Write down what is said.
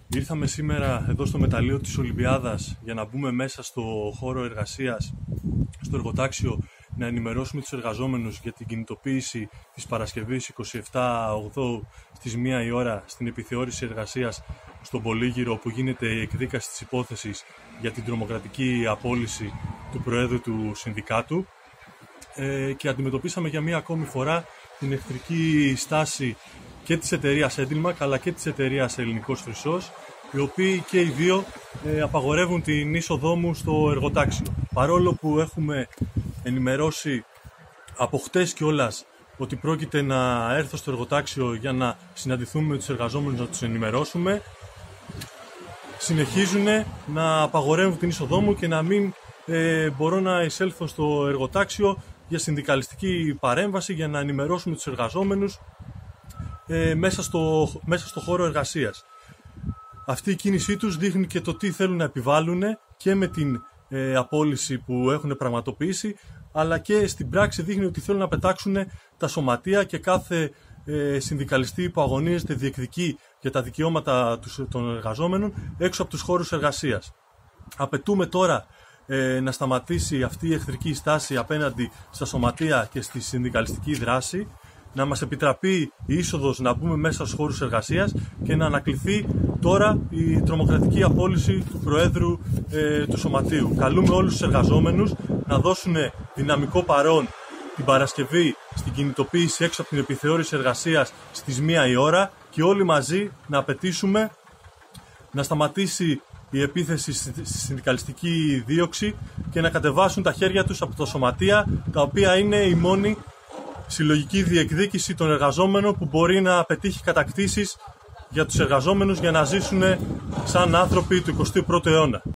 Ήρθαμε σήμερα εδώ στο μεταλλείο της Ολυμπιάδας για να μπούμε μέσα στο χώρο εργασίας, στο εργοτάξιο, να ενημερώσουμε τους εργαζόμενους για την κινητοποίηση της Παρασκευής 27/8 στις 1 η ώρα στην επιθεώρηση εργασίας στον Πολύγυρο, όπου γίνεται η εκδίκαση της υπόθεσης για την τρομοκρατική απόλυση του Προέδρου του Συνδικάτου, και αντιμετωπίσαμε για μία ακόμη φορά την εχθρική στάση και της εταιρείας Έντιλμακ αλλά και της εταιρείας Ελληνικός Χρυσός, οι οποίοι και οι δύο απαγορεύουν την είσοδό μου στο εργοτάξιο. Παρόλο που έχουμε ενημερώσει από χτες κιόλας ότι πρόκειται να έρθω στο εργοτάξιο για να συναντηθούμε με τους εργαζόμενους, να τους ενημερώσουμε, συνεχίζουν να απαγορεύουν την είσοδό μου και να μην μπορώ να εισέλθω στο εργοτάξιο για συνδικαλιστική παρέμβαση, για να ενημερώσουμε τους εργαζόμενους μέσα στο χώρο εργασίας. Αυτή η κίνησή τους δείχνει και το τι θέλουν να επιβάλλουν και με την απόλυση που έχουν πραγματοποιήσει, αλλά και στην πράξη δείχνει ότι θέλουν να πετάξουν τα σωματεία και κάθε συνδικαλιστή που αγωνίζεται, διεκδικεί για τα δικαιώματα των εργαζόμενων έξω από τους χώρους εργασίας. Απαιτούμε τώρα να σταματήσει αυτή η εχθρική στάση απέναντι στα σωματεία και στη συνδικαλιστική δράση, να μας επιτραπεί η είσοδος να μπούμε μέσα στους χώρους εργασίας και να ανακληθεί τώρα η τρομοκρατική απόλυση του Προέδρου του Σωματείου. Καλούμε όλους τους εργαζόμενους να δώσουν δυναμικό παρόν την Παρασκευή στην κινητοποίηση έξω από την επιθεώρηση εργασίας στις 1 η ώρα και όλοι μαζί να απαιτήσουμε να σταματήσει η επίθεση στη συνδικαλιστική δίωξη και να κατεβάσουν τα χέρια τους από τα σωματεία, τα οποία είναι η μόνη συλλογική διεκδίκηση των εργαζόμενων που μπορεί να πετύχει κατακτήσεις για τους εργαζόμενους για να ζήσουν σαν άνθρωποι του 21ου αιώνα.